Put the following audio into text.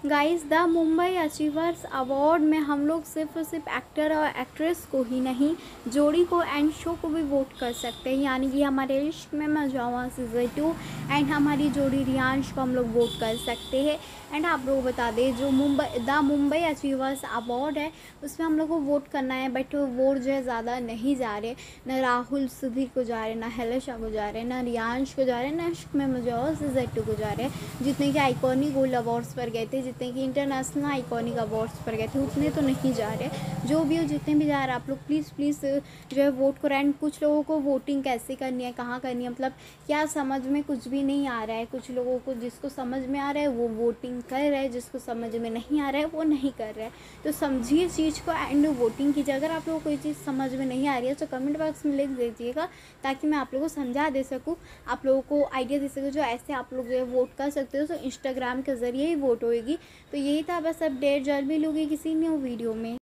Guys the Mumbai achievers award में हम लोग सिर्फ और सिर्फ एक्टर और एक्ट्रेस को ही नहीं, जोड़ी को एंड शो को भी वोट कर सकते हैं। यानी कि हमारे इश्क में मजावा सीज़न 2 एंड हमारी जोड़ी रियांश को हम लोग वोट कर सकते हैं। एंड आप लोग बता दें, जो मुंबई अचीवर्स अवार्ड है उसमें हम लोग को वोट करना है, बट वोट जो है ज़्यादा नहीं जा रहे, न राहुल सुधीर को जा रहे, ना हेलेशा को जा रहे, ना रियांश को जा रहे, ना इश्क में मजावा सीज़न 2 को जा रहे। जितने कि आइकॉनिक गोल्ड अवार्ड्स पर गए थे, जितने कि इंटरनेशनल आइकॉनिक अवार्ड्स पर गए थे, उतने तो नहीं जा रहे। जो भी हो, जितने भी जा रहे हैं, आप लोग प्लीज़ जो है वोट करें। एंड कुछ लोगों को वोटिंग कैसे करनी है, कहाँ करनी है, मतलब क्या समझ में कुछ भी नहीं आ रहा है। कुछ लोगों को जिसको समझ में आ रहा है वो वोटिंग कर रहे हैं, जिसको समझ में नहीं आ रहा है वो नहीं कर रहे हैं। तो समझिए चीज़ को एंड वोटिंग कीजिए। अगर आप लोगों को कोई चीज़ समझ में नहीं आ रही है तो कमेंट बॉक्स में लिख दीजिएगा, ताकि मैं आप लोगों को समझा दे सकूँ, आप लोगों को आइडिया दे सकूँ। जो ऐसे आप लोग जो है वोट कर सकते हो, तो इंस्टाग्राम के ज़रिए ही वोट होएगी। तो यही था बस अपडेट। जल्द मिलूंगी किसी न्यू वीडियो में।